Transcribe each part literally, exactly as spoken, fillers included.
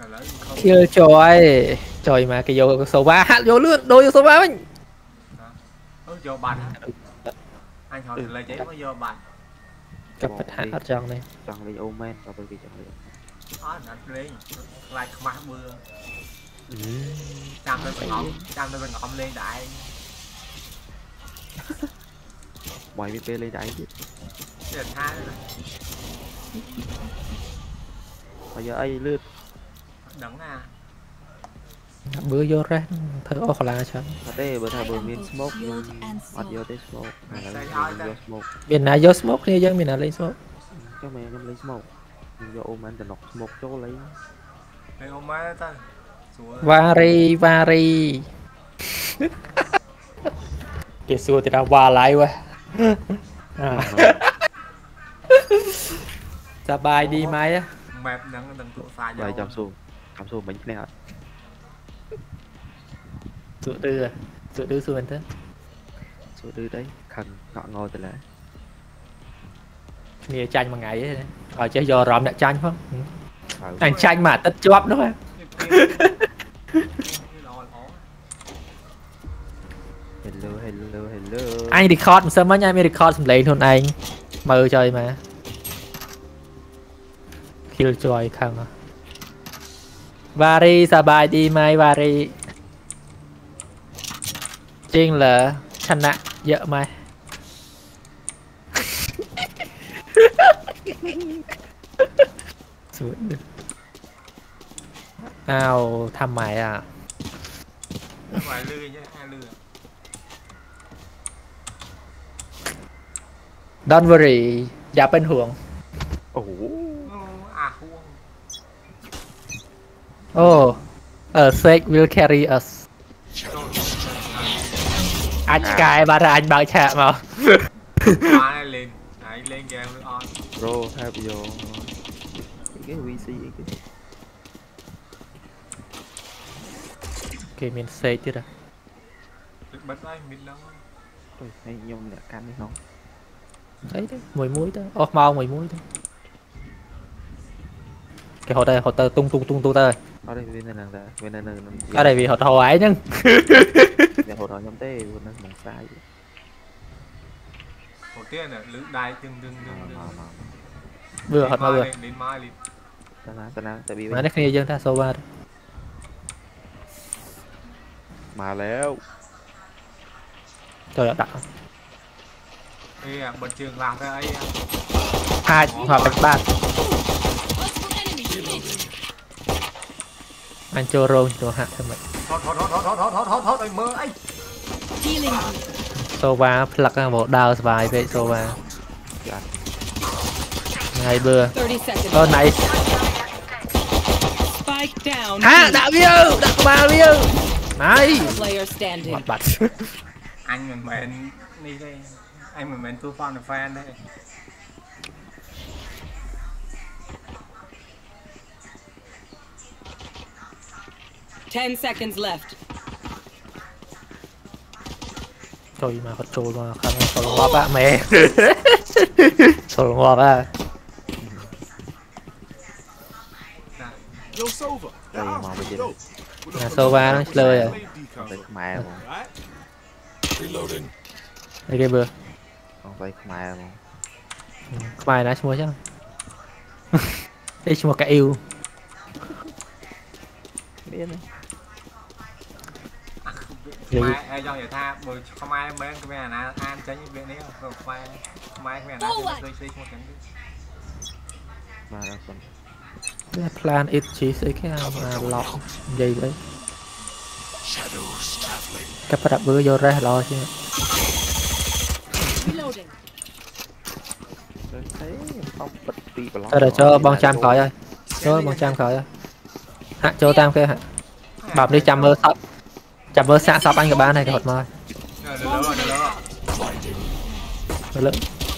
Kill trời trời mà cái vô số ba hát vô lướt đôi vô số ba anh vô bàn anh hỏi lời giấy mới vô bàn cặp vật hát ở trong này chọn đi Omen và bởi vì chọn đi đó là lên lại má mưa chăm lên ngọn chăm lên ngọn lên đại ngoài biết lên đại chứ bây giờ ai lướt đắng à bữa vô ra thử ô là sao đây bữa thà bữa miền smoke hoặc vô tới smoke miền nào vô smoke thì dân miền nào lên smoke cho mày em lấy smoke vô Omen thì nọc smoke chỗ lấy lấy Omen ta Vari Vari cái xua thì ra qua lại quáสบายดีไหมอะ mẹp đằng đằng tụ xài bài chăm xuống chăm xuống bánh này sữa đưa sữa đưa xuống thế sữa đưa đấy khăn ngọ ngồi từ lẽ nghe chanh mà ngày ấy ở chơi giờ ròm đã chanh không anh chanh mà tất chóp đó hello hello hello anh record một sớm mấy anh mới record lấy luôn anh mơ chơi mà kill joy khăng à Vari สบายดีไหม Vari จริงเหรอชนะเยอะไหมสุดอ้าวทำไมอ่ะ ngoài lư nhá hai lư Don't worry อย่าเป็นห่วงโอ้โห à khuôn oh uh, Sage will carry us anh cài bà ra anh bảo chạm mà ai lên ai lên game on bro have your cái vê xê cái cái mình Sage chứ đâu bật ai mình đâu ôi hay nhung đã cắn đi không thấy đấy mùi muối đó ô mau mùi muối đó cái hồ đây hồ tơ tung tung tung tung tơ ở đây bên này là bên này là ở đây vì hồ hồ ấy nhưng hồ đó nhóm tê vừa nó bằng sai đầu tiên là lữ đai từng từng từng vừa hồ vừa đến mai đi ta nói ta nói tại vì mà nó kia dân ta sâu ba mà léo trời đặt Ê, bật trường làm cái ấy hai hoặc là ba anh cho rôn cho hạ thêm mày thoát thoát thoát thoát thoát thoát thoát thoát thoát mơ ấy Sova plug ra một đào vài vậy Sova ngày bữa ơ này ha đạo view đạo ba view này mặt bật anh mình mền đi đây anh mình mền tôi fan là fan đây ten seconds left. Trời mà có trôi mà khăn solo ngọt á mẹ solo ngọt á đây mà bây giờ nhà Sova nó chơi à mẹ đây cái bữa còn tay mẹ bài nãy mua chứ đây mua cả yêu biết đấy mai do người ta bởi không ai mấy cái mẹ nào ăn tránh những việc đấy không mai mai cái mẹ nào tôi xây một cái mà là còn plan it chỉ sẽ cái mà lọt gì đấy các bạn đặt bữa vô ra lo chứ thôi để cho bong trăm khỏi rồi cho bong trăm khỏi rồi hạ cho tam kia hạ bạp đi chăm mơ sắp chăm mơ xạ sắp anh các bạn này hột mời lớn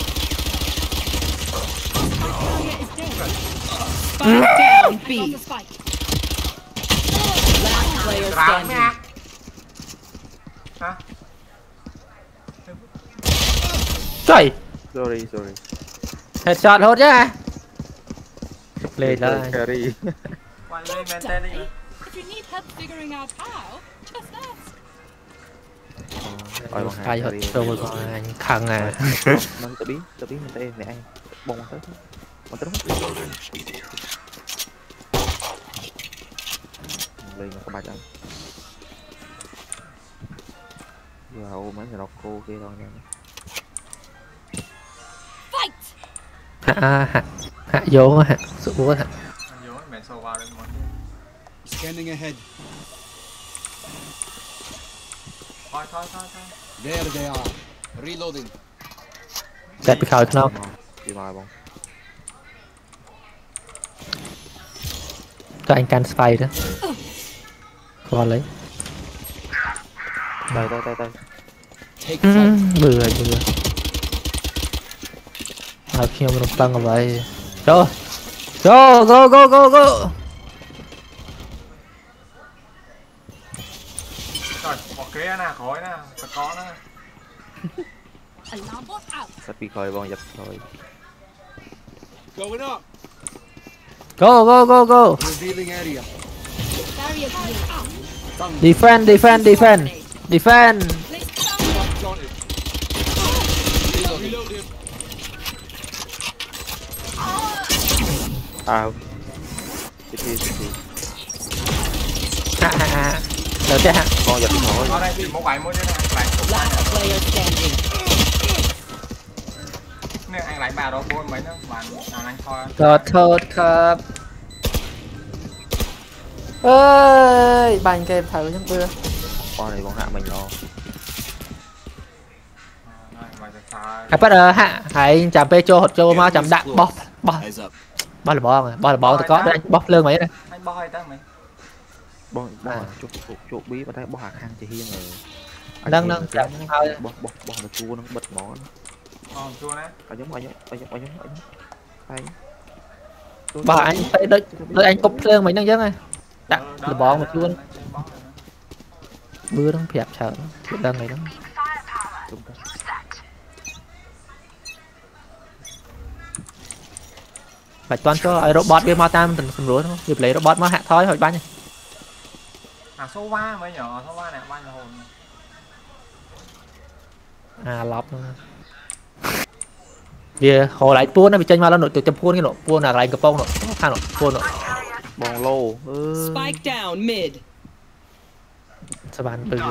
trời sorry sorry headshot hốt chứ à lên đó Mày lên men tên đi. If you need help figuring out how, just ask. Ôi bằng Ai hết rồi còn anh khăn à. Nó tự biến, tự biến mình tay này anh. Bông tới. Bông tới đúng. Lên nó có ba trăm. Wow, mấy người đọc cô kia thôi nha. Fight! Hạ hạ hạ vô hạ sự búa hạ. Vô mẹ sâu vào đây mọi. Scanning ahead. Thôi thôi thôi thôi. There they are. Reloading. Đẹp bị khởi không? Đi mời bông. Cho anh can spy đó. Còn lấy. Đây đây đây đây. Take Ừ, flight. bừa bừa. À khi mà nó tăng ở vậy. Go. Go go go go go. Rồi, bỏ kia nè, khỏi nè, phải có nè. Alarm bot out. Sắp bị khởi bông dập thôi. Going up. Go go go go. Revealing area. Barrier out. Defend defend defend. Defend. Place down. Planted. Reloading. À. Tiếp đi tiếp đi. Hạ hạ hạ. Được chưa hạ. Con dập thôi. Ở đây thì một bảy mươi thế này, lại. Last player standing. Nè anh lại bà đó buôn mấy nữa, bạn à, anh thôi. ขอโทษครับเอ้ยบานเกมthử chẳng chưa Con này con hạ mình lo. Rồi, mày sẽ sao? à bắt đầu hạ hãy chạm pe cho hột cho mà chạm đạn bóp bóp Eyes up. bóp là bóp rồi bóp là bóp thì có đây bóp lương mấy đây Anh bo hay ta mày? Bông bông À. chụp chụp chụp bí mà thấy bông hạ khang chỉ hiên rồi. nâng nâng chạm thôi Bông bông bông nó chua nó bật mỏ. Ờ, chua đấy. Ở giống ở giống ở giống ở giống ở giống. Hay. bà anh phải đợi đợi anh cục lương mấy nâng chứ này đặt Ờ, là bó một đó, chút đó, chơi bó này nữa. bưa nó phẹp sợ cái đơn này đó Đúng rồi. phải toán cho ai robot bên ma tam từng sầm rúa đúng không dịp lấy robot mà hạ thôi hỏi bao nhiêu À số ba mấy nhỏ, số ba này bao nhiêu hồn. à lọp luôn vì hồi lại buôn nó bị tranh mà nó nội từ chấm buôn cái nội buôn là lại cái bông nội thang nội buôn nội Bông lô. Ừ. Spike down mid. sao bạn bừa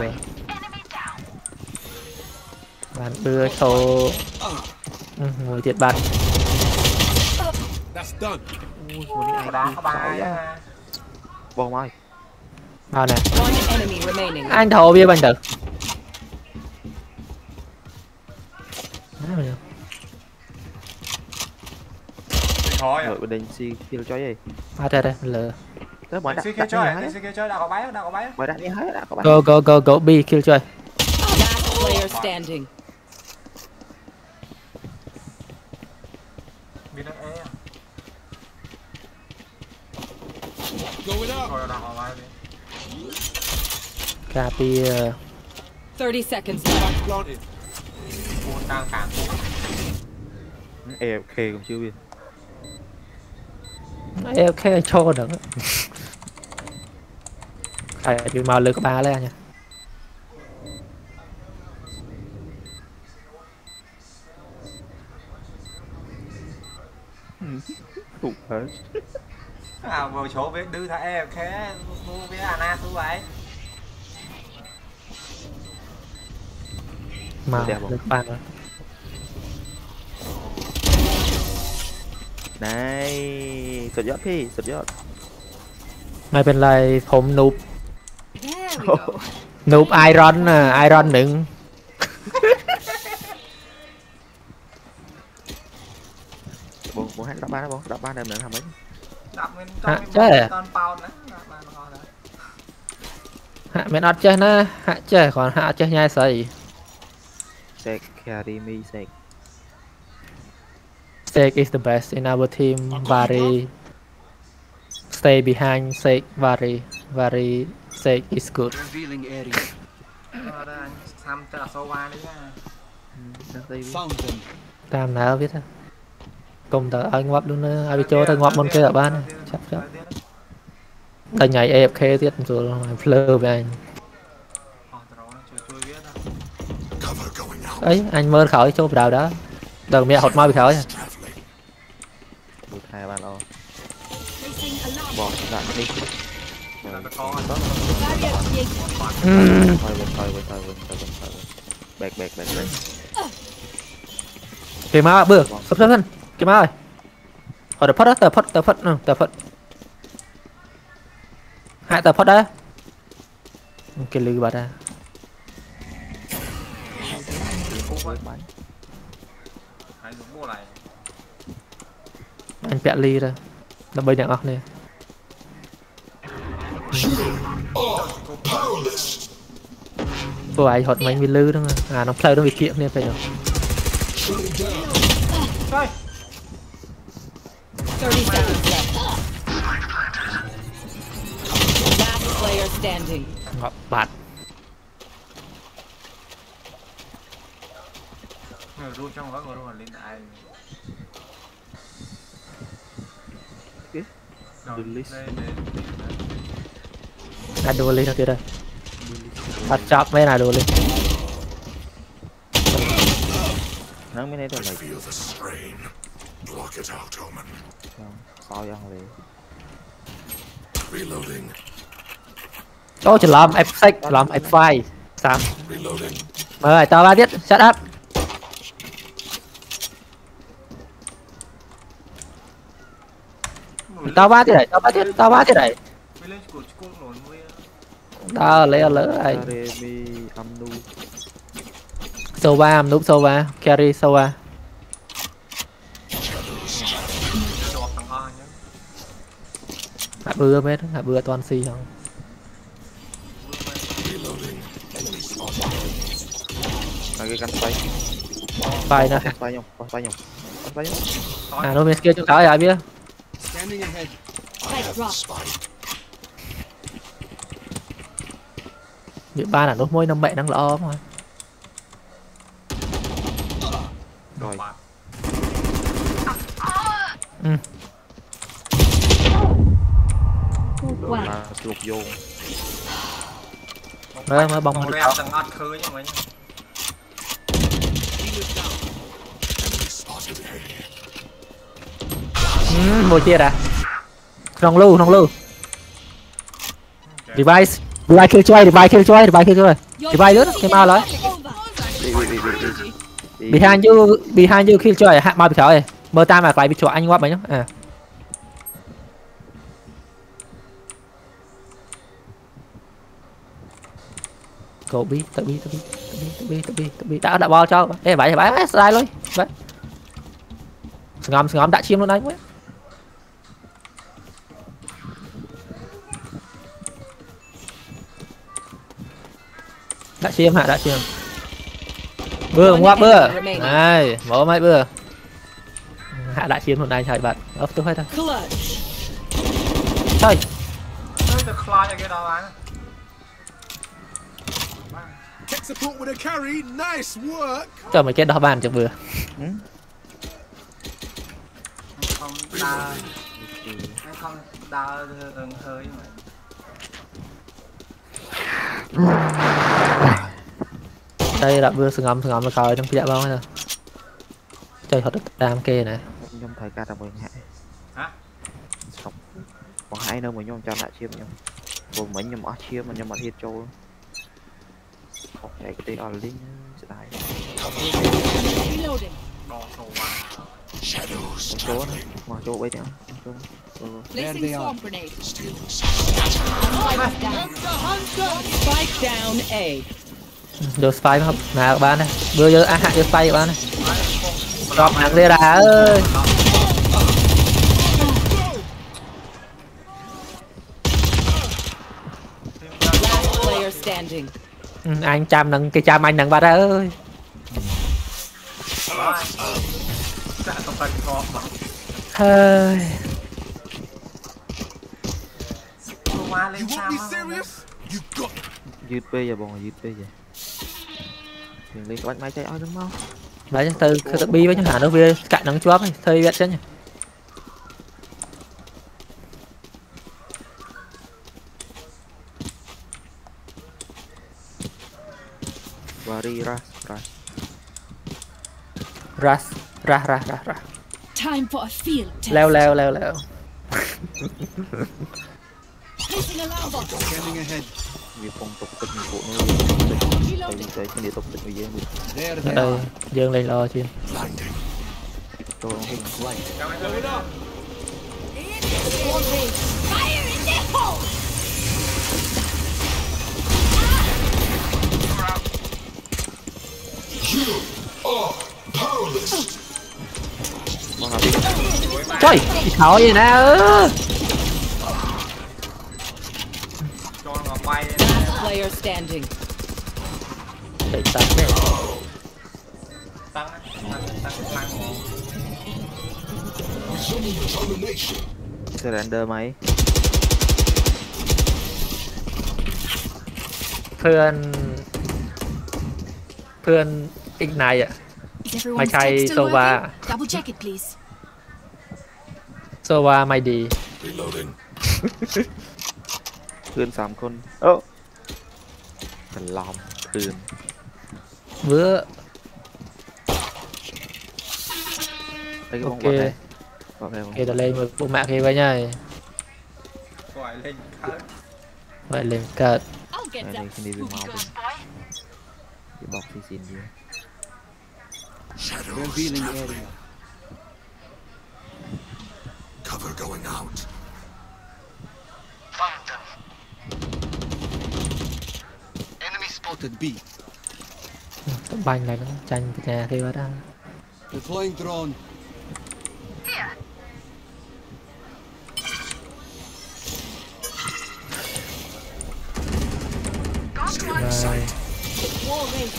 bạn bừa số ngồi thiệt bạn That's done. Ui, con này Ở đó có ba sợ ai quá. á. Bông ơi. bao nè One enemy remaining. anh thầu bia bánh tử Thôi. Rồi bên đây si kia cho gì? à đây đây lừa Tới mọi Đi đặt xí kia đặt chơi, đi đi hết. xí kia chơi, đâu có bái, đâu có bái. Mọi đặt đi hết đã các bạn. go go go go B kill chơi Last player standing. Đi nó ế. Going up. Thôi đâu có bái đi. copy thirty seconds left. Planted. Buôn đang cản. Em khê cũng chưa biết. ok cho được phải bị màu lừa có ba lên nha Tụt hết. À vừa chỗ biết đưa thả em khé, mua với Anna thứ vậy. màu Đẹp không? lừa ba rồi นี่สุดยอดพี่สุดยอดไม่เป็นไรผมนูบ There we go. นูบไอรอนอ่ะไอรอนหนึ่ง bông bông hát đọc ba đó bông đọc ba này mình làm mấy Đập mình À, trong chết cái à? con bao nữa. Đập ba nó ngon đấy. ฮะเมนอดเจ้นะฮะเจ้ก่อนฮะเจ้ง่ายสิ sek carry me sek Sek is the best in our team Vary stay behind Sek Vary Vary Sek is good Revealing area. Ờ, đây anh xăm tên là số ba đấy nha. Found them. ตามแล้วพี่ท่านกลมแต่เอางบดูนะเอาไปโจ้ถ้างบมันเกิดบ้านชับชับ Đây nhảy a ép ca tiết rồi fleur về anh. Ấy anh mơ khỏi chỗ vào đó. Đừng mẹ hột mau bị khỏi. Một hai ba lo. Bỏ lại đi. Thôi thôi thôi thôi thôi thôi. Bẹt bẹt bẹt bẹt. Kì má bữa, sắp sắp thân. Kì má ơi. Ở đợt phất đó, tờ phất, tờ phất, tờ phất. Hạ tờ phất đó. Cái lư bật ra. Anh bẹ ly ra. Nó bây nặng ọc nè. Cô ấy hột mấy mi lư đó mà. À nó play nó bị kiện nên phải rồi. thirty seconds left. Last player standing. Ngọt bạt. Ru trong gói rồi lên ai. À đùa lên nó kia đây. Bắt chọc mấy nào đùa lên. Nó mới này thôi này. Sao vậy hả? Ô chỉ làm ép sáu, làm ép năm. Sao? Mời tao ba biết, shut up. Tao ba thế này, tao ba thế, tao ba thế này. Tao lấy lỡ này. Sova, núp Sova, carry Sova. Hạ bưa mết, hạ bưa toàn si không. Cái cánh tay. Tay nè. Tay nhung, tay nhung. Tay nhung. À nó bên kia chỗ cáo ai biết. Scanning ahead. Bị ba là nốt môi năm mẹ đang lo mà. Rồi. Ừ. Rồi mà lục vô. Mới mới bong một một em từng ăn khơi nhưng mà ừ, một chia à trong lưu trong lưu device device kill choy device kill choy device kill choy device nữa cái mau lấy behind you behind you kill choy hạ mau bị thở rồi mơ ta mà phải bị chọi anh quá mấy nhá à cậu bi tự bi tự bi tự bi tự bi tự bi đã đã bao cho ê bảy bảy slide luôn vậy ngắm ngắm đã chiêm luôn đấy đã chiêm hả đã chiêm bưa ngoắc bưa này mở mấy bưa hạ đã chiêm luôn đây thầy bạn ấp tôi hết thôi thôi Tech support with a carry. Nice work. cho mày chết đó bàn cho vừa không đa không đa hơi đây là vừa sừng ngầm sừng ngầm là coi trong kia bao nhiêu chơi thật đam kê này Nhung thời ca tao mới hại hả còn hai nơi mà nhung cho lại chiêm nhung còn mấy nhung ở chiêm mà nhung mà thiệt trâu ok cái tí ở lính sẽ đại chỗ này mà chỗ bây giờ Placing swarm grenade. Spike down A. được spy không nào bạn này vừa giờ à hạ được spy bạn này drop hàng lên ra ơi Last player standing. ừ, anh chăm nâng cái chăm anh nâng bạn ơi hơi dứt bây giờ bọn dứt bây giờ mình lấy cái máy chạy oi đúng không đấy từ từ bi với những hả nó về cạnh nắng chúa ấy thời biết chứ nhỉ Vary ra ra รัสรัสรัสรัสรัส Time for a field test. แล้วแล้วแล้วแล้ว Placing alarm bot. Scanning ahead. vì phong tục tình của nó tại tại cái địa tục tình người dân There ở they đây are. dương lên lo chứ tôi không biết Cho mày tới đó. Fire in the hole. con nào biết trời chị tháo gì nè ơ Cho nó bay. Last player standing. chạy tắt đấy Tăng tăng tăng tăng. surrender máy เพื่อนเพื่อนอีกนายอ่ะ Is everyone's Mày chay text still sâu ba. working? Double check it, please. โซวาไม่ดีคืนสามคนเอ้าเป็นลอมคืนเบื่อไอ้ก็โอบอกเคว่าไงบอกไงโอเคตะเลยมือปุ่มแม่เคไว้ไง Gọi lên khơi. ไว้เล่นกัด I'll get ไอ้ that. นี่คือดีวิมาเป็นจะบอกซีซีนดี Revealing area. Cover going out. Enemy spotted B. ต้องบังอะไรนะจันปัญญาเคไว้ได้ Deploying drone. Rồi. Wall raised.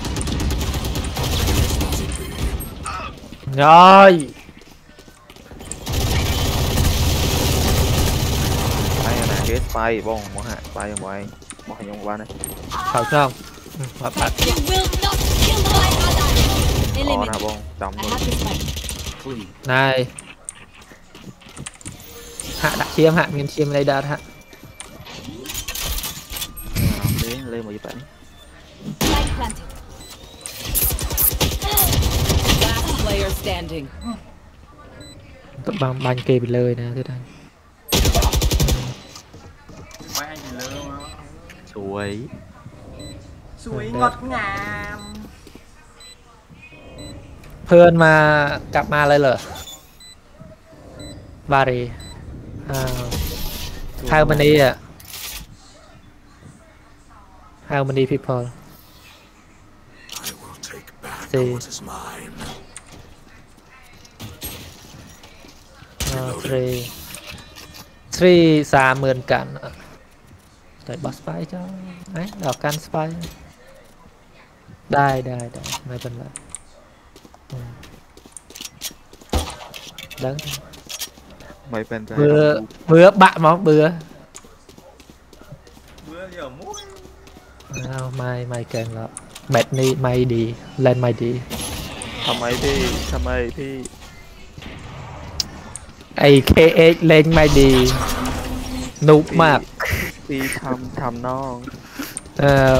Rồi. Spy này cái spy bông mỏ hạ spy trong ngoài mỏ hành trong qua này Thật không? Ừ, hợp bạch. You will not kill my ally. có nào Eliminate. bông trong I luôn have this spike. Clean. Này. Hạ đặt chiêm hạ miền chiêm lấy đạt hạ. lên lên một cái bạn Spike planted. Last player standing. Tụi bằng bánh kê bị lời nè thế này. Mấy anh gì lỡ mà. suối Suối ngọt ngào. เพื่อนมากลับมาเลยเหรอบารีอ้าว how many อ่ะ how many people I will take back See. what is mine. อ่า three three สามเหมือนกันอ่ะแต่บอสไปเจ้าไอ้ดอกกันสไปได้ได้ได้ไม่เป็นไรอืมดัง mấy bên tay เบื่อเบื่อบะมั้งเบื่อ Bữa giờ muối. อ้าวไม่ไม่เก่งแล้วแบตนี้ไม่ดีเล่นไม่ดีทำไมพี่ทำไมพี่ไอเคเอ็กเล่นไม่ดีนุกมากพี่ทำทำน้องเอ่อ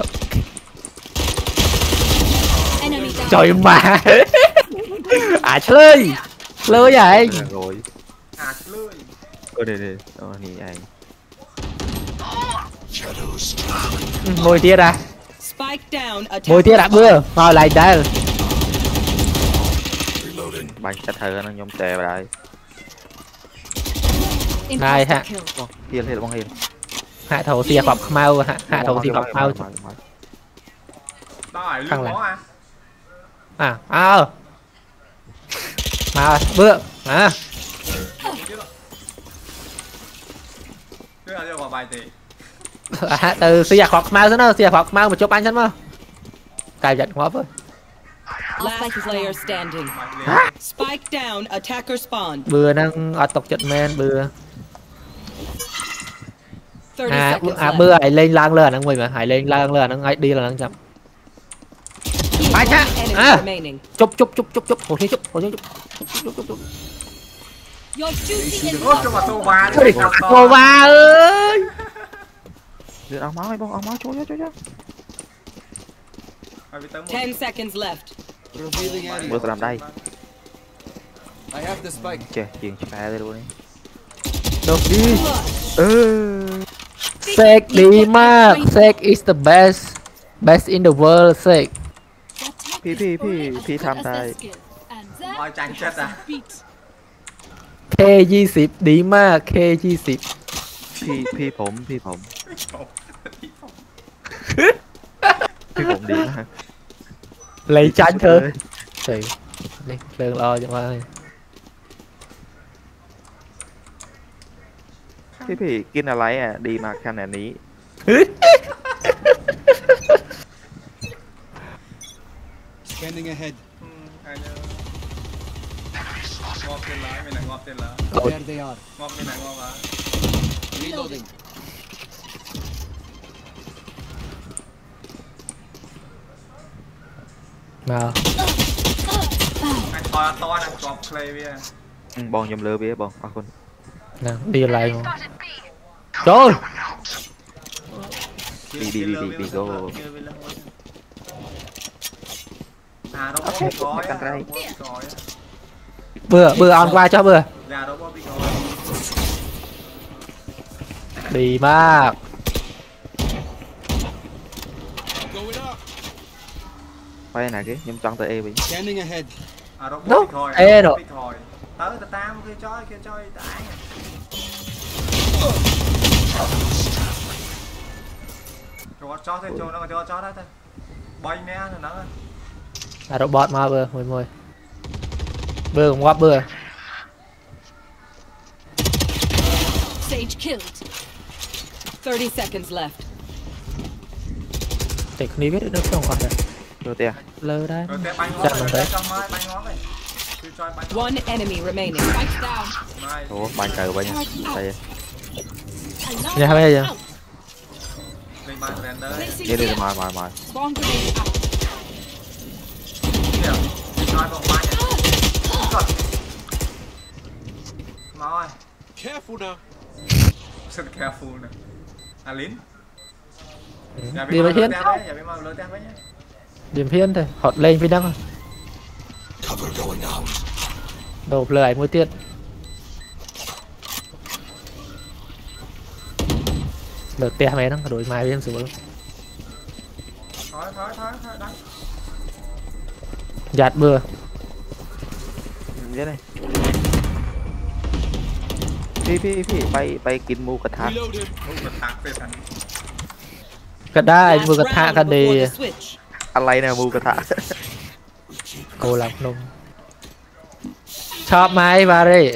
Enemy down. จอยมา อ่ะเฉลยเลยใหญ่ rồi À lưỡi. ơ đây đây ờ nì anh Shadows traveling. มวยเทียดอะ Spike down. มวยเทียดอะ Attack. เบื่อมาอะไรได้ Reloading. bánh chặt thờ nó nhóm tè vào đây Này Imposter ha. kill. Ồ, hiền hiền bông hiền hạ thổ xìa phọc mau hạ hạ thổ xìa phọc mau Đó là Thằng lưỡi này. bó à. อ่ะอ้าวมาเบื่อมา Chứ là cho vào bài thì. ฮะtừ xìa phọc mau xí nữa xìa phọc mau một chút anh chân mà cài giật ngóp ơi Last player standing. Bài liền. Spike down. Attacker spawn. เบื่อนั่งอดตกจัดแมนเบื่อ thirty อ่ะ seconds อ่ะ left. เบื่อไอ้เล่นล่างเรือนั่งมวยมาหายเล่นล่างเรือนั่งไอ้ดีแล้วนั่งจับ Ai cha? Enemy À. remaining. จุบจุบจุบจุบจุบโหที่จุบโหที่จุบจุบจุบจุบ Your duty is Ốp cho not vào tô vá đi. เฮ้ย Cặp to. โกวาเอ้ย Đưa áo máu hay bông áo máu cho cho cho cho Ten seconds left. Revealing area. Bữa tao làm đây. I have the spike. Chè, chuyện phá đây luôn đi. Đột đi. Ừ. Sek đi mạc. Sek is the best. Best in the world, Sek. Phi phi phi phi tham tài. Ôi chàng chết à. K ยี่สิบ ดีมาก K ยี่สิบพี่พี่ผมพี่ผมพี่ผมดีมาก lấy chanh thơ thì đi lương lo cho mai พี่พี่กินอะไรอ่ะดีมากขนาดนี้ Scanning ahead. Ngọt tên lá, mình là ngọt tên lá. There they are. Ngọt mình là ngọt lá. Reloading. nào Anh to to anh chọc play bia. Ừ, bòn nhầm lừa bia bòn à con nào đi lại mà trời đi đi đi đi đi go À đâu có bị gói á, đâu có bị gói á. bữa bữa ăn qua cho bữa Dạ đâu có bị gói. ดีมาก Going up. quay này cái nhầm chọn tới e bị Scanning ahead. À đâu Đâu? có bị gói. Ê Đâu rồi. có bị gói. Tới từ tam kia chói kia chói tải. Cho cho thôi cho nó cho cho đấy thôi. Bay nè nó. à robot mà bữa mùi mùi bữa qua bữa Sage killed. Thirty seconds left. thì không đi biết được không còn rồi rồi tia lơ đấy Rồi té bánh ngón Chặn rồi, đấy. cho mai bánh ngón này. Cứ cho bánh ngón. One enemy remaining. Spike down. Mai. ủa bàn cờ vậy nha đây nhà bây giờ Lên bàn render. Placing đi đi here. mời mời mời Spawn grenade out. Kìa. Nói vòng bánh này. Rồi. Nói. Careful now. Rất careful nè. À lín. Dạ đi với thiên Dạ bị mà lôi tem với nhé. điểm thiên thôi hot lên với đăng Cover going out. đổ lời mũi tiết đợt te mày nó đổi mai bên xuống Thôi thôi thôi thôi đánh. giạt bừa cái này phi phi phi bay bayกิน มูกระทะ Reloading. Một vật tạc về thành. ก็ได้ Last มือกระทะ round กันดี before the switch. อะไรเนี่ยหมูกระทะโกหลับนมชอบไหมวาเร่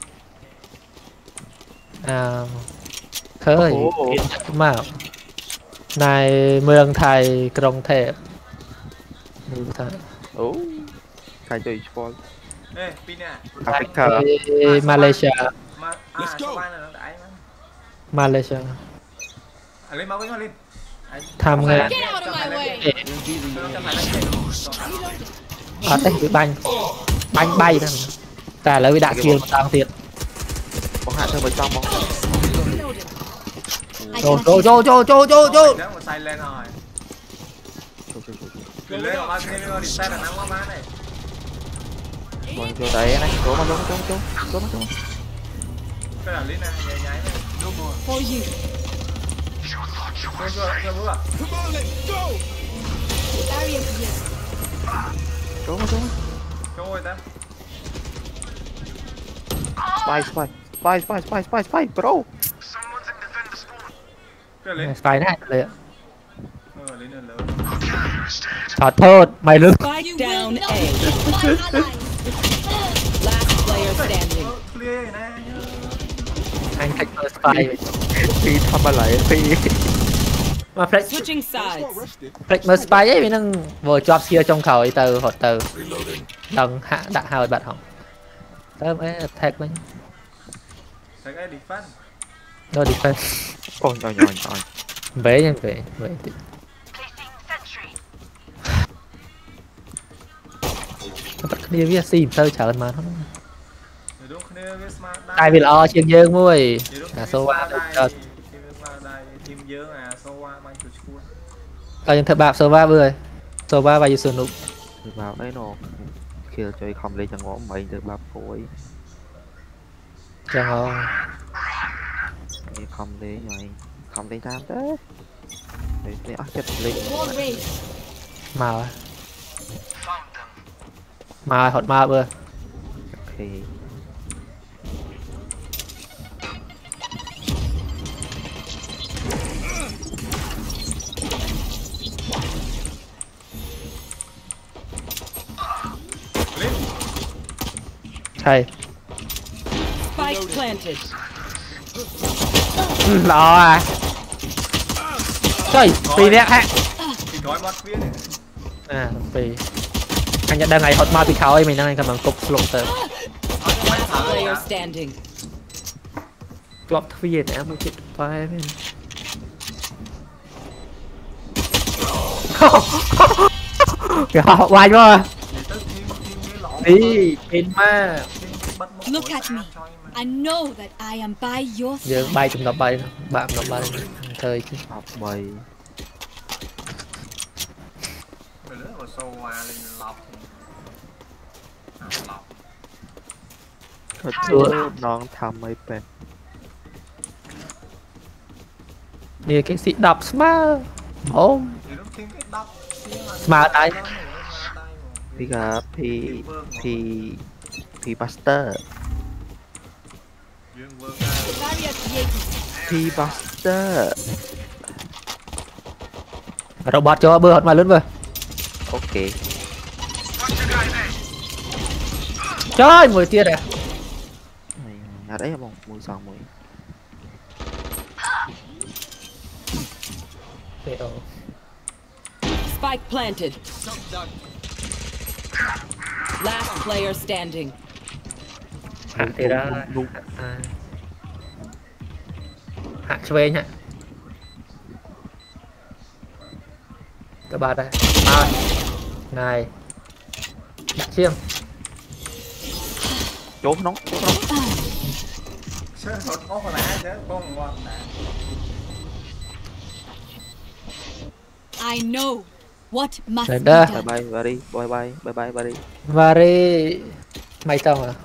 อ่าเคยกินเยอะมากในเมืองไทยกรุงเทพหมูกระทะโอ้ใครจะอีกฟอล Ê, pin nè. แอฟริกาที่มาเลเซีย Mà à Let's go. sao ban là nó đẩy mà. มาเลเซีย À lên máu với nó lên. ทำไง Get out of my way. เอาเต้ไปบังบังใบนั่นแต่แล้ววิดาเกียร์ต่างเตียน bóng hạ thương với trong bóng โจโจโจโจโจโจโจ Nếu mà xay lên rồi. Chù, chù, chù, chù. Lên lên mà thêm đi xe là nắng quá má này. Còn chỗ đấy này chỗ mà chỗ chỗ chỗ chỗ mà chỗ Cái là lên nè, nhảy nhảy này. For you. Chưa chưa chưa bước à. Come on, let's go. Barrier here. chỗ mà chỗ mà Cho ơi ta. spy spy spy spy spy spy spy bro Cái là lên. ไฟหน้าเลยอะ Ờ lên là lớn. ขอโทษไม่ลึก Spike You will down not A. kill my allies. Last player standing. Ờ, clear này nè. อันเทคเนอร์สไป phi thăm mà lại phi มาเพล็ก Switching Let's not sides. rush it. เพล็กเมอร์สไปấy vì năng vừa chọc kia trong khẩu ấy từ hột từ Reloading. đằng hạ đã hào bạn hỏng tớ mới attack mình Thấy cái defense. no defense ôi nhoi nhoi nhoi vế nhân về về thì nó bắt kia với sim tơ chờ mà nó Rồi đúng clear với smart dive. ai vì lo chiên dương mui Rồi đúng à clear số với ba smart dive. cho Team với smart dive, team dương à, số ba mang chuột chuột. coi những thợ bạc số ba bươi so ba vài sự nụ từ vào đấy nó khi chơi không lấy chẳng ngõ mấy từ ba phối chẳng không thì không lấy rồi không lấy tam đấy để để ác chất lên mà mà hot ma bơ thì thầy Spike planted. lo à trời phi vẹt ha thì nói mất biết này à phi anh nhận đang ngày hot ma bị khảo ấy mình đang cầm bằng cục lục từ Last player standing. lọc phi gì nè mới chết phải bên hoài quá đi in ma Look at me. I know that I am by your giờ side. bay chúng nó bay bạn nó bay thời chứ học bầy rồi nữa mà sâu qua lên lọc lọc thật chưa non thầm mấy bè như cái sĩ đập smart ôm thì lúc thêm cái đọc smart tay thì gặp thì thì thì Buster Barrier created. thì Buster robot cho bơ hot ma lớn vừa ok trời mười tia này nhà đấy một mười sáu mười Spike planted. Last player standing. hạ thì ra hạ về nhá các bạn đây à, này đặt chiêm trốn nóng trốn nóng chứ hột ốc là chứ không ngon I know what must Đấy be đó. bye done. bye và đi bye bye bye bye và đi và đi mày xong à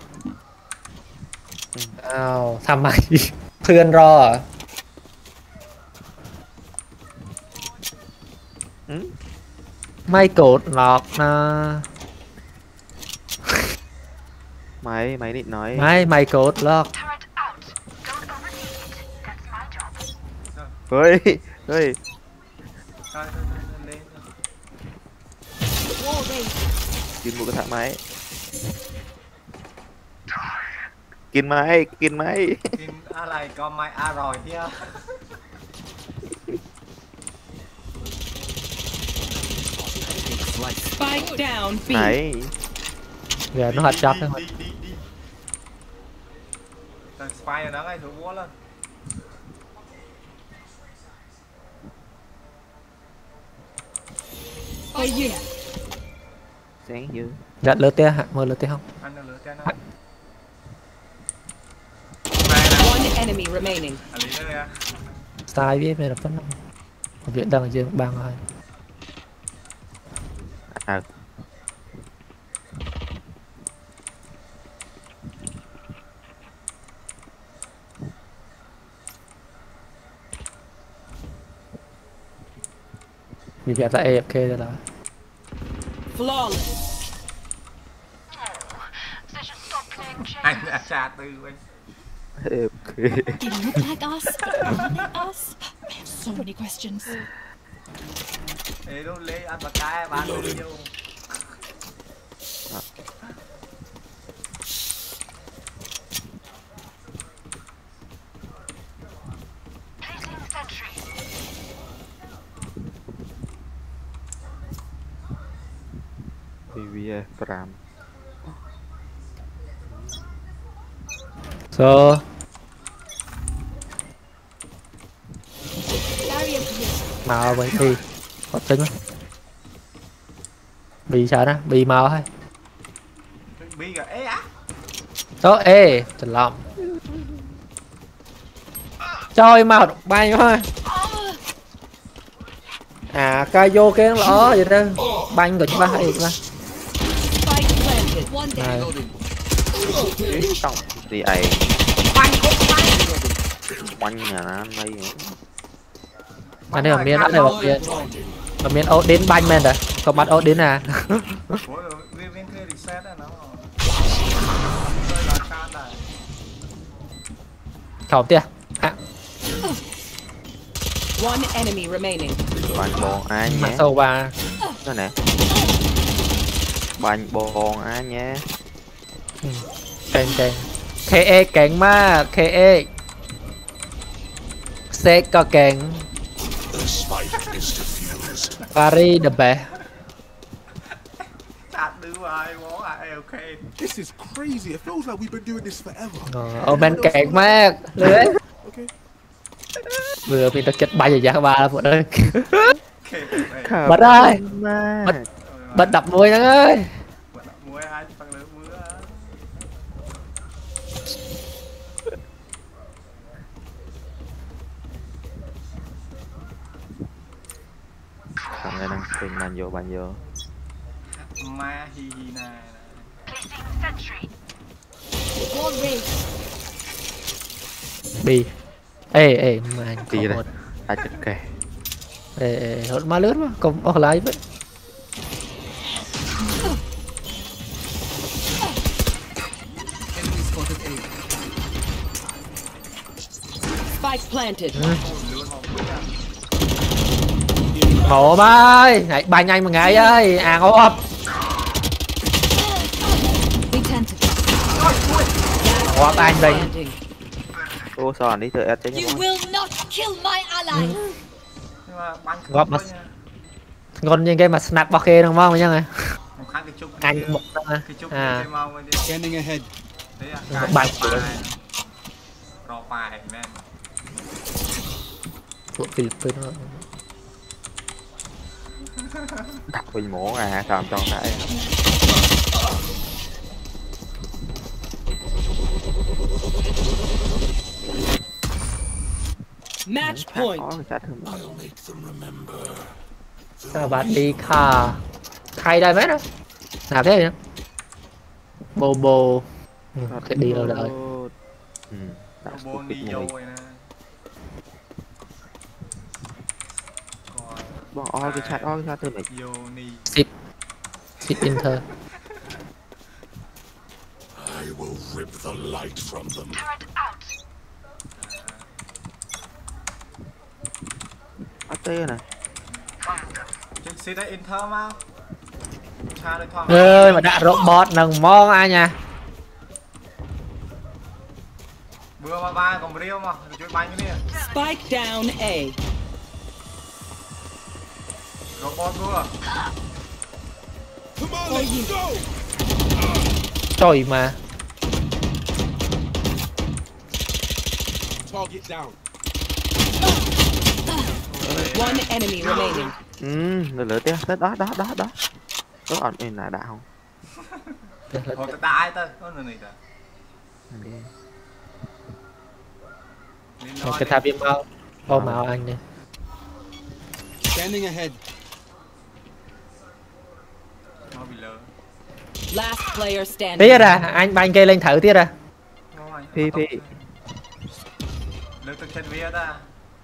อ้าวทำไม เพื่อนรอเหรอ ừ? ไม่โกรธหรอกนะ mày mày định nói ไม่ไม่โกรธหรอก ơi ơi thôi thôi thôi lên Wall raised. กินหมูกระทะไหมกินไหมกินไหมกินอะไรก็ไม่อร่อยเนี่ย Spike down. B. ไหนเดี๋ยวnó hoạt chóp thôi đi đi đi thằng spy ở đó ngay thủ búa lên For you. sáng dữ dạ lơ tia hả mơ lơ tia không anh lửa trên nó One enemy remaining. anh lý đó nè sai biết về là phân năm viện đang ở dưới bang rồi à vì việc là a ép ca rồi là Flawless. anh đã tra tư anh ok They look like us, but are they us? I have so many questions. để đâu lấy ăn bạc cái bán đồ đi đâu vì vì pram so Barrier created. màu vậy thì có tính không bị sao đó bị màu hay bi cả ế á số ê trời lòng trời màu bay thôi à à ca vô cái lõ vậy đó banh của chúng ta hay mà Spike planted. One này xong thì ấy quanh nhà nó đây anh đây là miếng đây là miếng là miếng ô đến banh men rồi không bắt ô đến à khẩu tia One enemy remaining. bánh bòn ai mặt nhé sâu và đó nè bánh bòn ai nhé kèn kèn ke kèn ma ke xe có kèn The spike is diffused. Paris the best This is crazy. It feels like we've been doing this forever. ô men kẹt mát lưới Okay. vừa bị tao chết bay rồi giá ba là phụ đây bật ơi bật bật đập môi nó ơi thằng này đang tìm bàn vô bàn vô ma hi hi này bị ê ê mà anh gì đây một ai chết kề ê ê hốt má lướt mà còn ở lại vậy Spike planted. ngộ ơi này bay nhanh mà ngại ơi à ngộ ập ngộ ập anh đây Standing. ô sao anh đi từ ép chứ You will not kill my ally. góp mà ngon như cái mà snap bao kê đúng không nhá này anh một à Scanning ahead. bạn rò bài men của Philippines nó đặt bình mổ à làm cho cái Match point. có cái thử I'll make them remember. สวัสดีค่ะใครได้ไหมนะหาได้นะโบโบอืมจะดีเราเลย ừ. Đã bô split đi một vô mình. rồi nè Bọn o cái chat o cái chat từ mình vô ni สิบสิบอินเตอร์ I will rip the light from them. a tê này trên xe đây inter mau cha đây thoáng เอ้ยมาด่าโรบอทหนึ่งมองอ่ะnha vừa mà ba còn riêu màជួយបាញ់គ្នា Spike down A. robot vừa Come on, let's go. ต่อยมา Target down. One enemy remaining. ừ lửa lửa tía đó đó đó đó đó có ổn này là đã không hồi ta ai ta có người này ta cái tháp biếm bao bao màu anh này Scanning ahead. nó bị lỡ Last player tí standing. ra anh banh cây lên thử tí ra phi phi lỡ tôi chết vía ta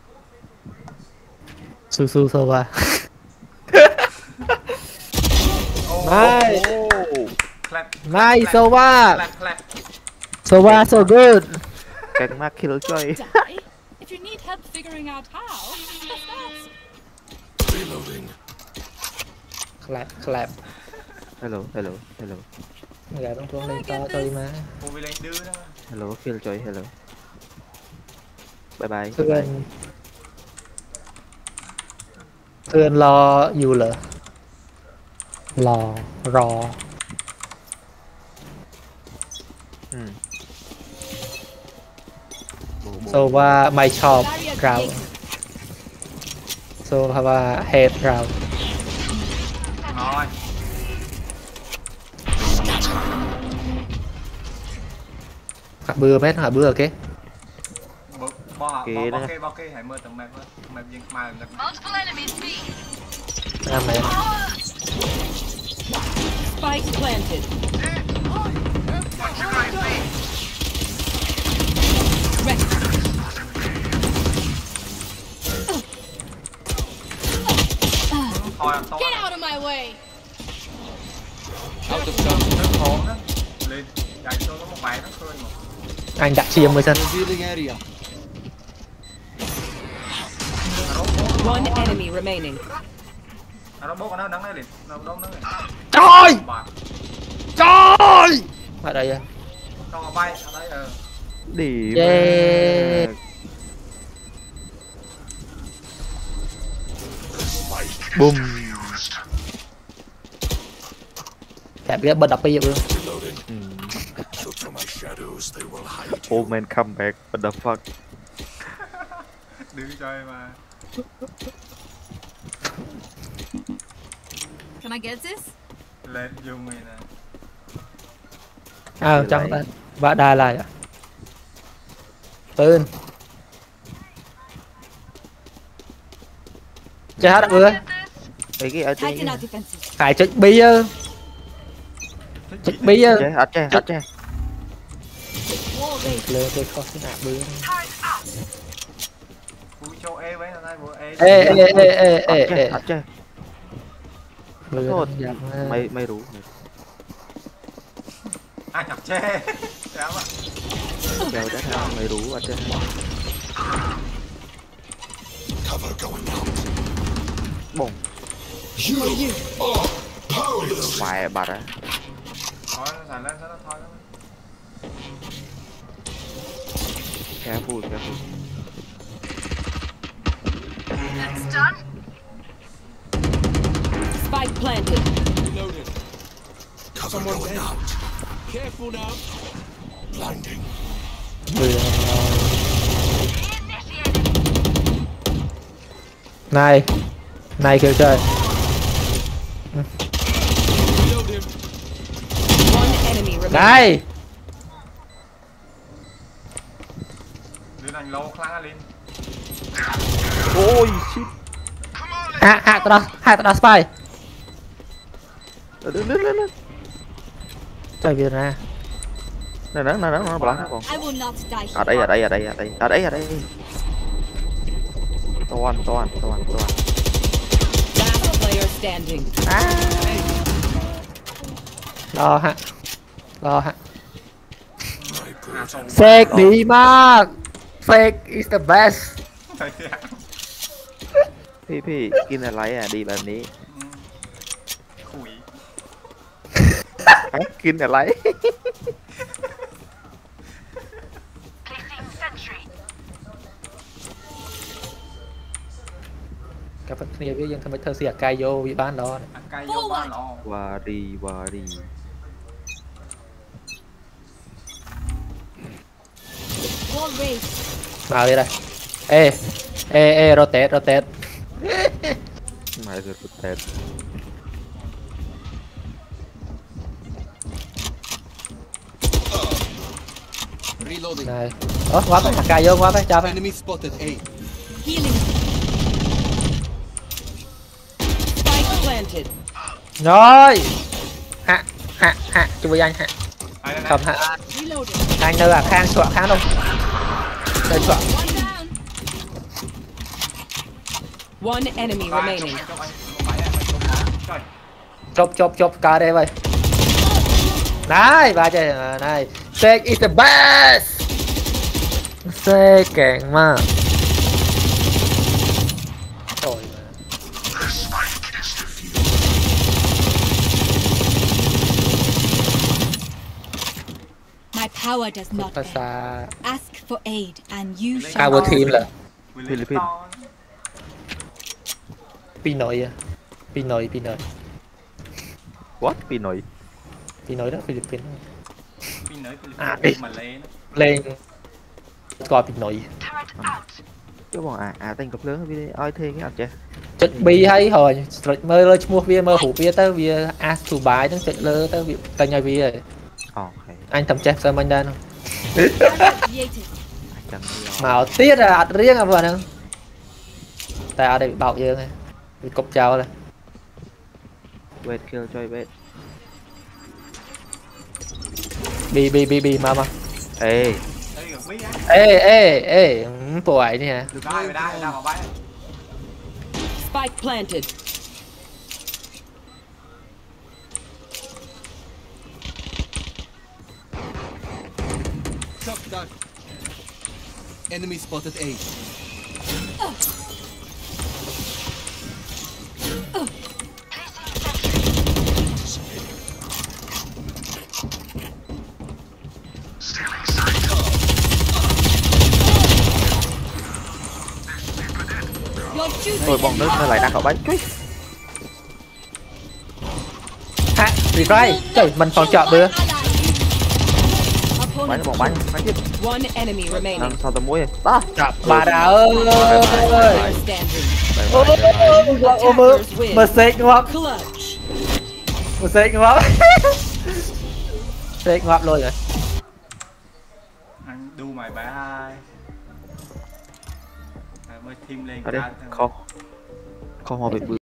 su su sơ va oh Nice. clap nice sơ va clap clap sơ va so good càng mắc kill chơi Die. If you need help figuring out how, just ask. Reloading. clap clap hello hello hello gà đông xuống lên to tôi mà cô bị lên đưa đó hello kill chơi hello bye bye bye เพื่อน bye เพื่อนรออยู่เหรอรอรอ ừ. Bù, bù. โซว่าไม่ชอบเราโซว่าเฮทเรา rồi hạ bừa mét hạ bừa cái bo Kì bo đó. bo kê bo kê hãy mơ tầm map map riêng mai được làm này Spike planted. Thôi to Get out of my way. nước khổ đó lên đánh tôi có một bài nó khơi mà anh đặt chiêm mới sân One enemy remaining. à, nó bốc nó nắng đây liền nó đông nắng này trời trời ở đây à cho bay ở đây ờ Đi yeah. Boom kẹp cái bật đập bây giờ luôn. Old man come back, what the fuck. đứng chơi mà Can I get this? lên dùng mình nè À trong ta vạ đà lại à tên chơi hát vừa Cái cái ở trên Tighten our defenses. phải chạy bí ơ chạy bí ơ chơi, ở trên, ở trên. Wall raised. lên tôi khó xin nạp bữa vui cho e với là đây vừa e ê ê ê ê ê ê Ở trên. bữa Mày mày rủ. à nhập chê kéo ạ Chào đã thao mày rủ ở trên. Cover going out. Bùng. You are powerless. Ngoài bật á. thôi nó xài lên nó thôi đó Careful, careful. Spike planted. Cover going out. Careful now. Blinding. này này kêu chơi Reload him. One enemy remaining. này lên anh lâu khá lên Ôi shit. hạ hạ tao đó hạ tao đó spy Lên lên lên lên. chơi việc ra Này nó nó nó bắn còn. I will not die Ở here. đây ở đây ở đây ở đây ở đây ở đây. Toàn toàn toàn toàn. Last player standing. lo hạ lo hạ My brutal. fake đi mắc fake is the best พี่พี่กินอะไรอ่ะดีแบบนี้ขุยฮะกินอะไร các bạn kia biết dân thầm thơ xìa cay vô bị bán đó ăn cay vô ba lò วารีวารี Wall raised. vào đi đây ê ê ê rotate rotate หมายถึงแต่ Reloading. này ơ quá phải cay vô quá phải cho phải Enemy spotted A. Healing. Spike planted. rồi hạ hạ hạ chú với anh hạ ai đây cầm này hạ Reloading. anh nơi là khang sọa khang đâu đây sọa One down. One enemy Ba, remaining. chụp anh, chụp anh, chụp anh, chụp anh. chop chop chop ca đây vậy này ba chơi này fake is the best fake kẹn mà rồi My power does not ta bend. xa Ask for aid and you ca shall vừa team là Philippines. pi nội à pi nội pi nội what ปีหน่อย pi nội đó Philippines Pin nữa, Pin À, nữa, đi. mà lên lên coi pi nội chứ bọn à à tên cặp lớn với oi thế cái anh chị chất bi hay hồi mơ lơ mua bia mơ hủ bia tới bia a thủ bài nó chạy lơ tới việc tay nhai bia rồi ồ hay anh tầm chép sao anh đan không created. chẳng màu tiết là ạt riêng à vừa không tại ở đây bị bạo dương này bị cục chào này wait kill chơi wait bị bị bị bị mà mà ê Đây là bí á. ê ê ê tuổi nè Được rồi, về đây, ra mà bay. Spike planted. Tough that. Enemy spotted A. rồi bọn nước nó lại đang có bánh chuối hả bị rai trời mình còn chọn bữa bánh bọn bánh bánh chứ One enemy remaining. đang sao tao muối ta chọn bà đã ơi Player standing. ô ô mơ mơ xích đúng không Clutch. mơ xích đúng không xích ngọt luôn rồi Anh đu mày bé hai. Mới team lên ở đây ra. kho kho hoa bị bự